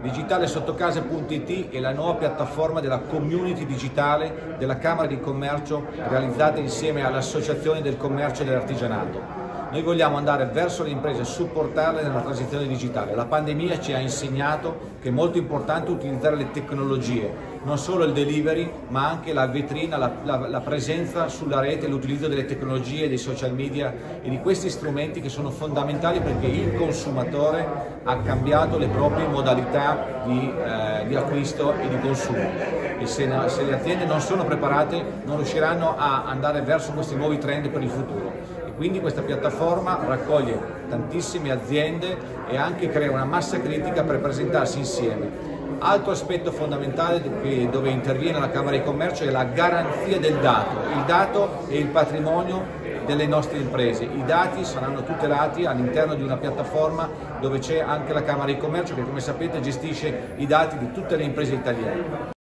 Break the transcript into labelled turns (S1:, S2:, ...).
S1: Digitalesottocase.it è la nuova piattaforma della community digitale della Camera di Commercio realizzata insieme alle associazioni del commercio e dell'artigianato. Noi vogliamo andare verso le imprese e supportarle nella transizione digitale. La pandemia ci ha insegnato che è molto importante utilizzare le tecnologie, non solo il delivery, ma anche la vetrina, la presenza sulla rete, l'utilizzo delle tecnologie, dei social media e di questi strumenti che sono fondamentali perché il consumatore ha cambiato le proprie modalità di acquisto e di consumo. E se le aziende non sono preparate non riusciranno a andare verso questi nuovi trend per il futuro. Quindi questa piattaforma raccoglie tantissime aziende e anche crea una massa critica per presentarsi insieme. Altro aspetto fondamentale dove interviene la Camera di Commercio è la garanzia del dato. Il dato è il patrimonio delle nostre imprese. I dati saranno tutelati all'interno di una piattaforma dove c'è anche la Camera di Commercio che, come sapete, gestisce i dati di tutte le imprese italiane.